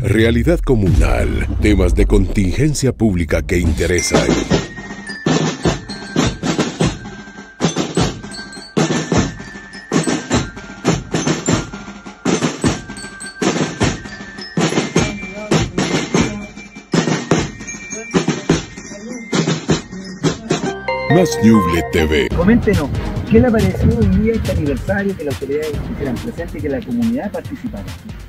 Realidad comunal, temas de contingencia pública que interesan. Más Ñuble TV. Coméntenos, ¿qué le pareció hoy día este aniversario, que las autoridades estuvieran presentes y que la comunidad participara?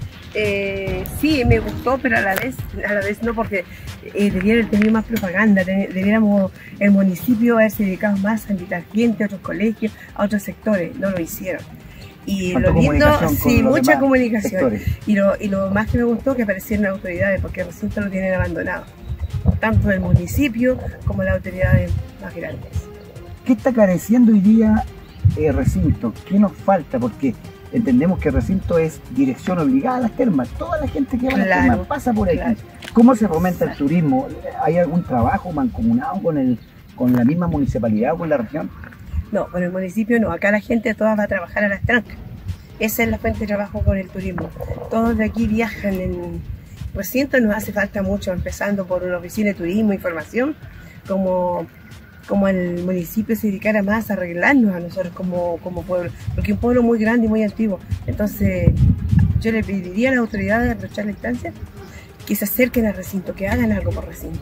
Sí, me gustó, pero a la vez no, porque debiera haber tenido más propaganda, debiéramos el municipio haberse dedicado más a invitar gente a otros colegios, a otros sectores, no lo hicieron. Y lo lindo, sí, mucha comunicación. Y lo más que me gustó que aparecieron autoridades, porque el recinto lo tienen abandonado, tanto el municipio como las autoridades más grandes. ¿Qué está careciendo hoy día el recinto? ¿Qué nos falta? Porque entendemos que el recinto es dirección obligada a las termas. Toda la gente que va a las termas pasa por ahí. Claro. ¿Cómo se fomenta el turismo? ¿Hay algún trabajo mancomunado con la misma municipalidad o con la región? No, con el municipio no. Acá la gente toda va a trabajar a las trancas. Esa es la fuente de trabajo con el turismo. Todos de aquí viajan en recinto. Nos hace falta mucho, empezando por una oficina de turismo, información, como el municipio se dedicara más a arreglarnos a nosotros como pueblo, porque es un pueblo muy grande y muy antiguo. Entonces yo le pediría a las autoridades, a aprovechar la instancia, que se acerquen al recinto, que hagan algo por recinto.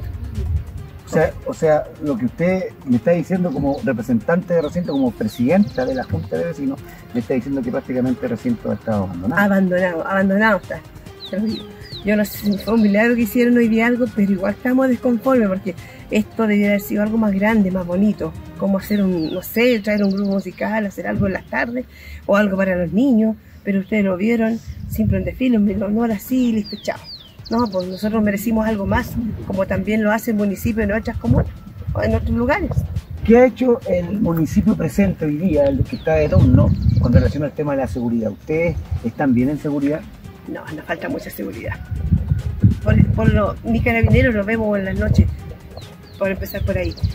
O sea, lo que usted me está diciendo como representante de recinto, como presidenta de la Junta de Vecinos, me está diciendo que prácticamente el recinto ha estado abandonado. Abandonado está, se lo digo. Yo no sé si fue un milagro que hicieron hoy día algo, pero igual estamos desconformes, porque esto debería haber sido algo más grande, más bonito, como hacer no sé, traer un grupo musical, hacer algo en las tardes, o algo para los niños, pero ustedes lo vieron, siempre un desfile, un honor así, listo, chao. No, pues nosotros merecimos algo más, como también lo hace el municipio en otras comunas, o en otros lugares. ¿Qué ha hecho el municipio presente hoy día, el que está de turno, con relación al tema de la seguridad? ¿Ustedes están bien en seguridad? No, nos falta mucha seguridad. Mis carabineros los vemos en las noches, por empezar por ahí.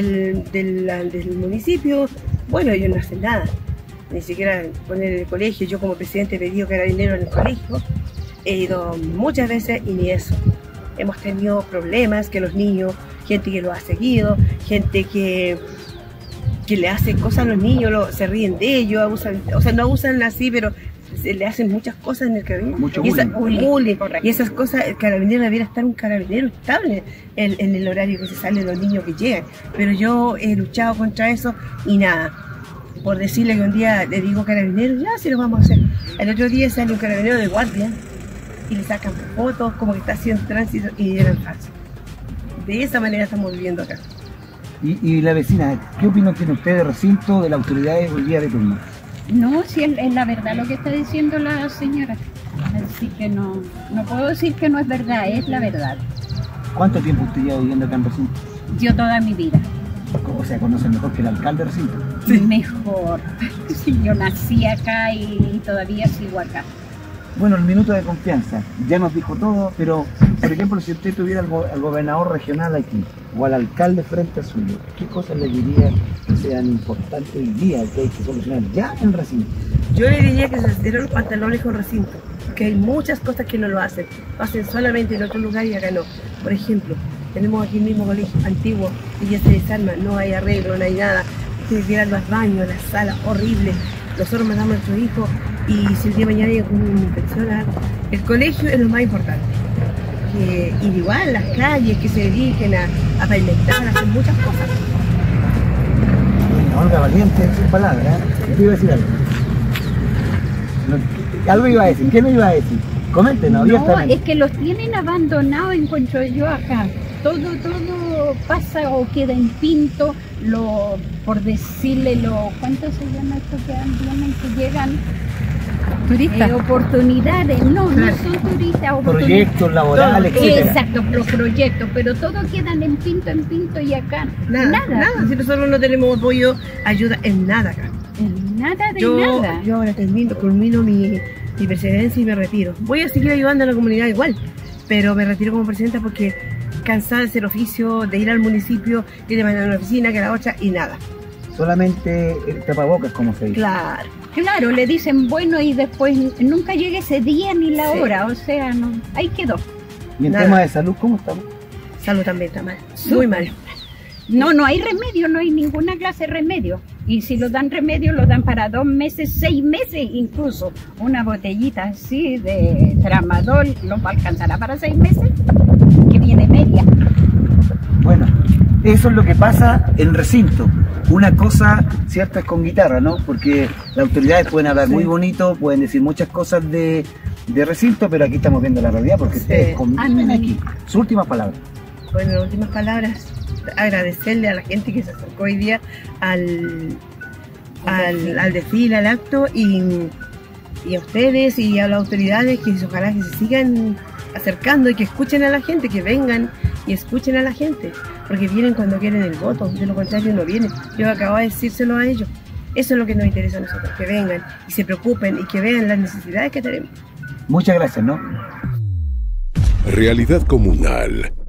Del municipio, bueno, ellos no hacen nada. Ni siquiera poner en el colegio. Yo como presidente he pedido carabineros en el colegio. He ido muchas veces y ni eso. Hemos tenido problemas que los niños, gente que lo ha seguido, gente que le hace cosas a los niños, se ríen de ellos, abusan, o sea, no abusan así, pero se le hacen muchas cosas en el carabinero. Mucho bullying. Y esas cosas, el carabinero debiera estar un carabinero estable en el horario que se salen los niños que llegan. Pero yo he luchado contra eso y nada. Por decirle que un día le digo carabinero, ya sí lo vamos a hacer. El otro día sale un carabinero de guardia y le sacan fotos como que está haciendo tránsito y eran falsos. De esa manera estamos viviendo acá. Y la vecina, ¿qué opinión tiene usted del recinto, de las autoridades hoy día de turno? No, si es la verdad lo que está diciendo la señora. Así que no puedo decir que no es verdad, es la verdad. ¿Cuánto tiempo usted lleva viviendo acá en recinto? Yo toda mi vida. O sea, ¿conoce mejor que el alcalde de recinto? Sí. Mejor. Sí, yo nací acá y todavía sigo acá. Bueno, el minuto de confianza, ya nos dijo todo, pero por ejemplo, si usted tuviera al gobernador regional aquí, o al alcalde frente a suyo, ¿qué cosas le diría que sean importantes hoy día, que hay que solucionar ya en recinto? Yo le diría que se hicieron los pantalones con recinto, porque hay muchas cosas que no lo hacen solamente en otro lugar y acá no. Por ejemplo, tenemos aquí el mismo colegio antiguo y ya se desarma, no hay arreglo, no hay nada. Ustedes vieran los baños, las salas, horribles. Nosotros mandamos a nuestros hijos y si el día de mañana hay alguna infección, el colegio es lo más importante. Y igual las calles que se dediquen a pavimentar, a hacer muchas cosas. Olga, valiente en sus palabras, ¿eh? Yo iba a decir algo. Algo iba a decir, ¿qué me iba a decir? Coméntenos abiertamente. No, es que los tienen abandonados, encuentro yo acá. Todo pasa o queda en pinto, por decirle, ¿cuánto se llama esto que llegan? Turistas. Oportunidades, no son turistas. Proyectos laborales, etc. Exacto, los proyectos, pero todos quedan en pinto y acá nada. Si nosotros no tenemos apoyo, ayuda en nada acá. En nada de nada. Yo ahora culmino mi presidencia y me retiro. Voy a seguir ayudando a la comunidad igual, pero me retiro como presidenta porque cansada de hacer oficio, de ir al municipio, ir de mañana a la oficina, que a la otra y nada. Solamente el tapabocas, como se dice. Claro. Claro, le dicen bueno y después nunca llega ese día ni la hora, o sea, no, ahí quedó. Y en tema de salud, ¿cómo estamos? Salud también está mal, muy mal. No hay remedio, no hay ninguna clase de remedio. Y si lo dan remedio, lo dan para 2 meses, 6 meses incluso. Una botellita así de tramadol, ¿lo alcanzará para 6 meses? Que viene media. Bueno, eso es lo que pasa en recinto. Una cosa, cierta, es con guitarra, ¿no? Porque las autoridades pueden hablar muy bonito, pueden decir muchas cosas de recinto, pero aquí estamos viendo la realidad porque ustedes conviven aquí. Sus últimas palabras. Bueno, las últimas palabras, agradecerle a la gente que se acercó hoy día al desfile, al acto, y a ustedes y a las autoridades que ojalá que se sigan acercando y que escuchen a la gente, que vengan y escuchen a la gente, porque vienen cuando quieren el voto, de lo contrario no vienen. Yo acabo de decírselo a ellos. Eso es lo que nos interesa a nosotros, que vengan y se preocupen y que vean las necesidades que tenemos. Muchas gracias, ¿no? Realidad Comunal.